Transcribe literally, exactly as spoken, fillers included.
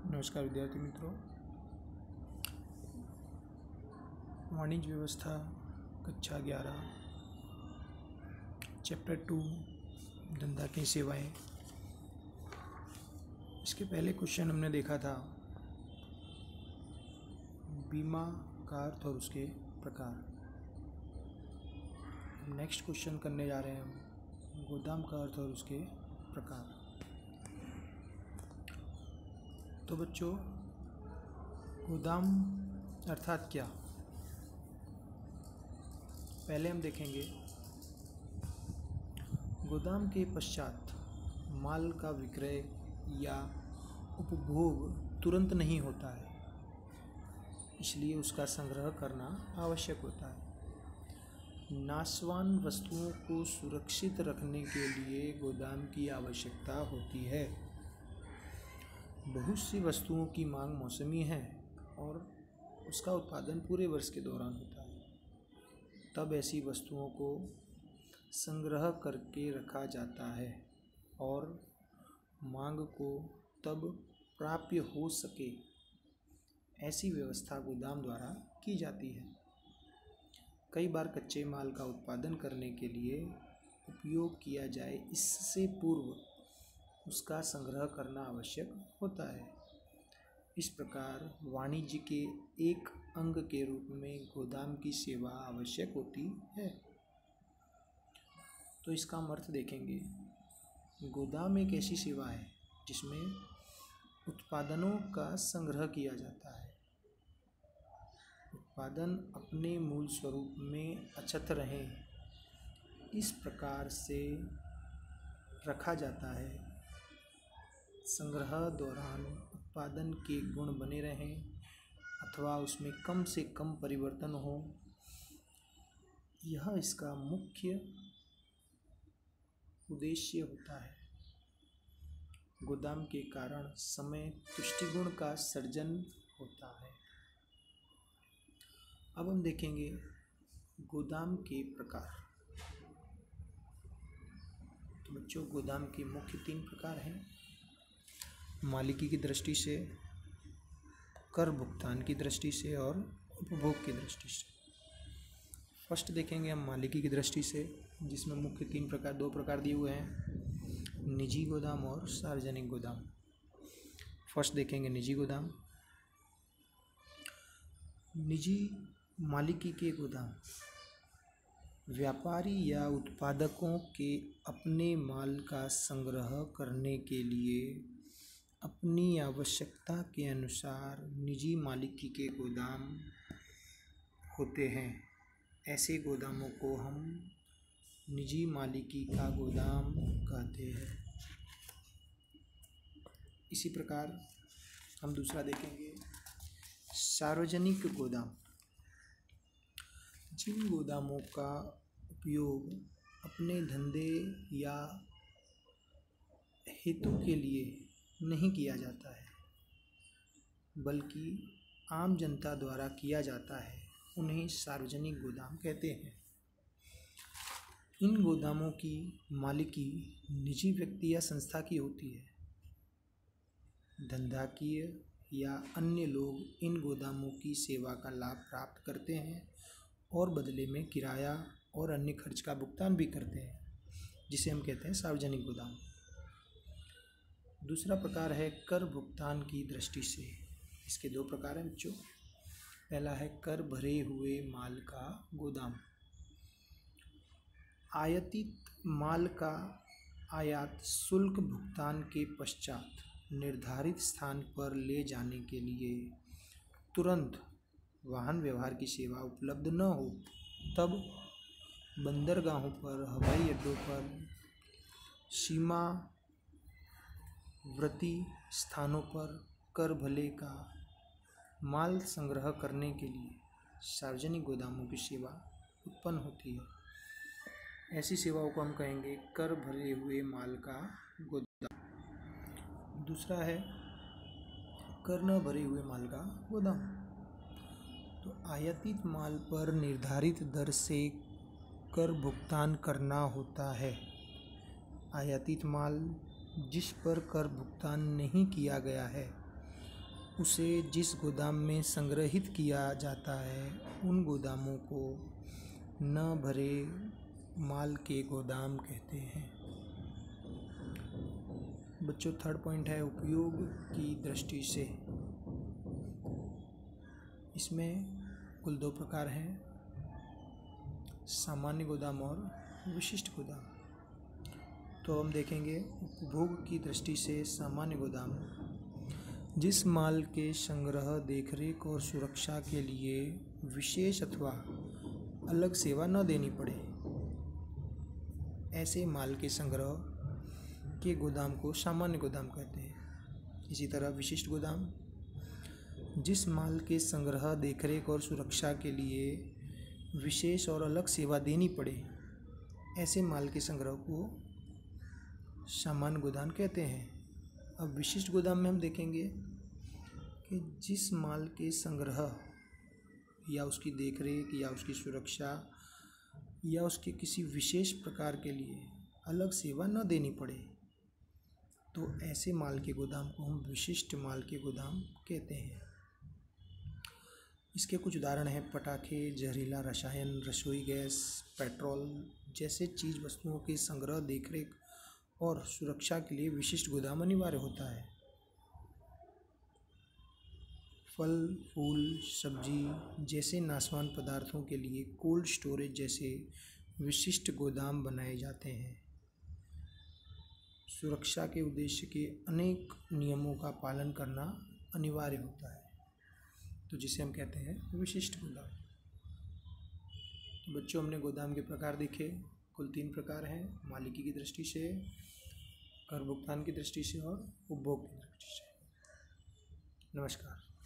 नमस्कार विद्यार्थी मित्रों, वाणिज्य व्यवस्था कक्षा ग्यारह चैप्टर टू धंधा की सेवाएं। इसके पहले क्वेश्चन हमने देखा था बीमा का अर्थ और उसके प्रकार। नेक्स्ट क्वेश्चन करने जा रहे हैं हम गोदाम का अर्थ और उसके प्रकार। तो बच्चों, गोदाम अर्थात क्या, पहले हम देखेंगे। गोदाम के पश्चात माल का विक्रय या उपभोग तुरंत नहीं होता है, इसलिए उसका संग्रह करना आवश्यक होता है। नाशवान वस्तुओं को सुरक्षित रखने के लिए गोदाम की आवश्यकता होती है। बहुत सी वस्तुओं की मांग मौसमी है और उसका उत्पादन पूरे वर्ष के दौरान होता है। तब ऐसी वस्तुओं को संग्रह करके रखा जाता है और मांग को तब प्राप्य हो सके, ऐसी व्यवस्था गोदाम द्वारा की जाती है। कई बार कच्चे माल का उत्पादन करने के लिए उपयोग किया जाए, इससे पूर्व उसका संग्रह करना आवश्यक होता है। इस प्रकार वाणिज्य के एक अंग के रूप में गोदाम की सेवा आवश्यक होती है। तो इसका हम अर्थ देखेंगे। गोदाम एक ऐसी सेवा है जिसमें उत्पादनों का संग्रह किया जाता है। उत्पादन अपने मूल स्वरूप में अछत रहे, इस प्रकार से रखा जाता है। संग्रह दौरान उत्पादन के गुण बने रहें अथवा उसमें कम से कम परिवर्तन हो, यह इसका मुख्य उद्देश्य होता है। गोदाम के कारण समय तुष्टिगुण का सर्जन होता है। अब हम देखेंगे गोदाम के प्रकार। तो बच्चों, गोदाम के मुख्य तीन प्रकार हैं। मालिकी की दृष्टि से, कर भुगतान की दृष्टि से और उपभोग की दृष्टि से। फर्स्ट देखेंगे हम मालिकी की दृष्टि से, जिसमें मुख्य तीन प्रकार दो प्रकार दिए हुए हैं, निजी गोदाम और सार्वजनिक गोदाम। फर्स्ट देखेंगे निजी गोदाम। निजी मालिकी के गोदाम व्यापारी या उत्पादकों के अपने माल का संग्रह करने के लिए अपनी आवश्यकता के अनुसार निजी मालिकी के गोदाम होते हैं। ऐसे गोदामों को हम निजी मालिकी का गोदाम कहते हैं। इसी प्रकार हम दूसरा देखेंगे सार्वजनिक गोदाम। जिन गोदामों का उपयोग अपने धंधे या हेतु के लिए नहीं किया जाता है, बल्कि आम जनता द्वारा किया जाता है, उन्हें सार्वजनिक गोदाम कहते हैं। इन गोदामों की मालिकी निजी व्यक्ति या संस्था की होती है। धंधाकीय या अन्य लोग इन गोदामों की सेवा का लाभ प्राप्त करते हैं और बदले में किराया और अन्य खर्च का भुगतान भी करते हैं, जिसे हम कहते हैं सार्वजनिक गोदाम। दूसरा प्रकार है कर भुगतान की दृष्टि से। इसके दो प्रकार हैं बच्चों। पहला है कर भरे हुए माल का गोदाम। आयातित माल का आयात शुल्क भुगतान के पश्चात निर्धारित स्थान पर ले जाने के लिए तुरंत वाहन व्यवहार की सेवा उपलब्ध न हो, तब बंदरगाहों पर, हवाई अड्डों पर, सीमा वर्ती स्थानों पर कर भले का माल संग्रह करने के लिए सार्वजनिक गोदामों की सेवा उत्पन्न होती है। ऐसी सेवाओं को हम कहेंगे कर भरे हुए माल का गोदाम। दूसरा है कर न भरे हुए माल का गोदाम। तो आयातित माल पर निर्धारित दर से कर भुगतान करना होता है। आयातित माल जिस पर कर भुगतान नहीं किया गया है, उसे जिस गोदाम में संग्रहित किया जाता है उन गोदामों को न भरे माल के गोदाम कहते हैं। बच्चों, थर्ड पॉइंट है उपयोग की दृष्टि से। इसमें कुल दो प्रकार हैं, सामान्य गोदाम और विशिष्ट गोदाम। तो हम देखेंगे उपभोग की दृष्टि से सामान्य गोदाम जिस माल के संग्रह, देखरेख और सुरक्षा के लिए विशेष अथवा अलग सेवा न देनी पड़े, ऐसे माल के संग्रह के गोदाम को सामान्य गोदाम कहते हैं। इसी तरह विशिष्ट गोदाम जिस माल के संग्रह, देखरेख और सुरक्षा के लिए विशेष और अलग सेवा देनी पड़े, ऐसे माल के संग्रह को सामान्य गोदाम कहते हैं। अब विशिष्ट गोदाम में हम देखेंगे कि जिस माल के संग्रह या उसकी देखरेख या उसकी सुरक्षा या उसके किसी विशेष प्रकार के लिए अलग सेवा न देनी पड़े, तो ऐसे माल के गोदाम को हम विशिष्ट माल के गोदाम कहते हैं। इसके कुछ उदाहरण हैं पटाखे, जहरीला रसायन, रसोई गैस, पेट्रोल जैसे चीज़ वस्तुओं के संग्रह, देखरेख और सुरक्षा के लिए विशिष्ट गोदाम अनिवार्य होता है। फल, फूल, सब्जी जैसे नाशवान पदार्थों के लिए कोल्ड स्टोरेज जैसे विशिष्ट गोदाम बनाए जाते हैं। सुरक्षा के उद्देश्य के अनेक नियमों का पालन करना अनिवार्य होता है, तो जिसे हम कहते हैं विशिष्ट गोदाम। तो बच्चों, हमने गोदाम के प्रकार देखे। कुल तीन प्रकार हैं, मालिकी की दृष्टि से, कर भुगतान की दृष्टि से और उपभोग की दृष्टि से। नमस्कार।